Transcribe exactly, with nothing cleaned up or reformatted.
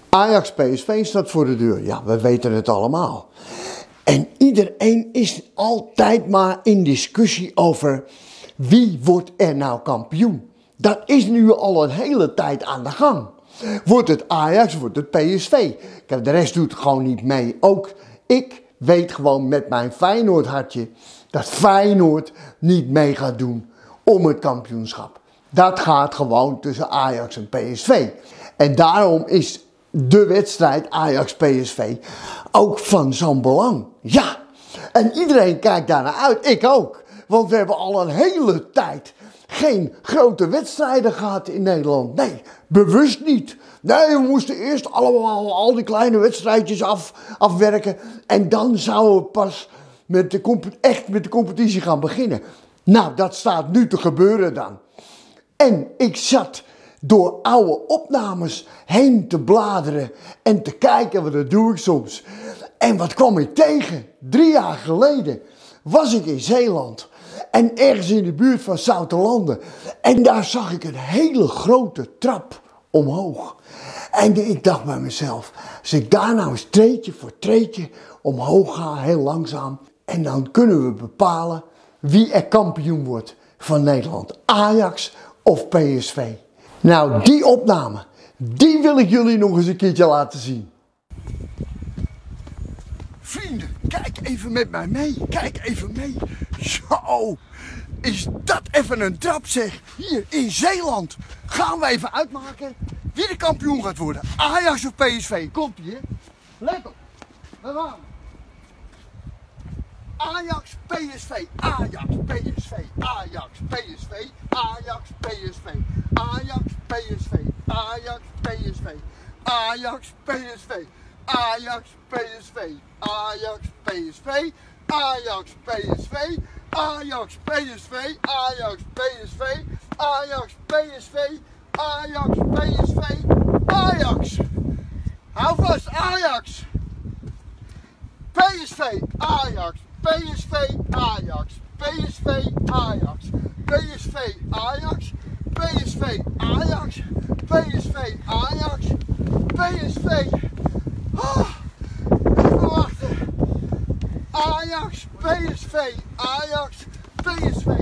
Ajax P S V staat voor de deur. Ja, we weten het allemaal. En iedereen is altijd maar in discussie over wie wordt er nou kampioen. Dat is nu al een hele tijd aan de gang. Wordt het Ajax, wordt het P S V. Kijk, de rest doet gewoon niet mee. Ook ik weet gewoon met mijn Feyenoord hartje dat Feyenoord niet mee gaat doen om het kampioenschap. Dat gaat gewoon tussen Ajax en P S V. En daarom is de wedstrijd Ajax-P S V ook van zo'n belang. Ja, en iedereen kijkt daar naar uit. Ik ook. Want we hebben al een hele tijd geen grote wedstrijden gehad in Nederland. Nee, bewust niet. Nee, we moesten eerst allemaal al die kleine wedstrijdjes af, afwerken. En dan zouden we pas met de, echt met de competitie gaan beginnen. Nou, dat staat nu te gebeuren dan. En ik zat door oude opnames heen te bladeren en te kijken, want dat doe ik soms. En wat kwam ik tegen? Drie jaar geleden was ik in Zeeland en ergens in de buurt van Zoutelanden. En daar zag ik een hele grote trap omhoog. En ik dacht bij mezelf, als ik daar nou eens treetje voor treetje omhoog ga, heel langzaam, en dan kunnen we bepalen wie er kampioen wordt van Nederland. Ajax of P S V. Nou, die opname, die wil ik jullie nog eens een keertje laten zien. Vrienden, kijk even met mij mee. Kijk even mee. Zo, is dat even een trap zeg. Hier in Zeeland gaan we even uitmaken wie de kampioen gaat worden. Ajax of P S V. Komt ie, hè? Let op. We gaan. Ajax, P S V, Ajax, P S V, Ajax, P S V, Ajax, P S V, Ajax, P S V, Ajax, P S V, Ajax, P S V, Ajax, P S V, Ajax, P S V, Ajax, P S V, Ajax, P S V, Ajax, P S V, Ajax, P S V, Ajax, P S V, Ajax. Hou vast, Ajax. P S V, Ajax. P S V, Ajax, P S V, Ajax, P S V, Ajax, P S V, Ajax, P S V, Ajax, P S V, oh, even wachten, Ajax, P S V, Ajax, P S V,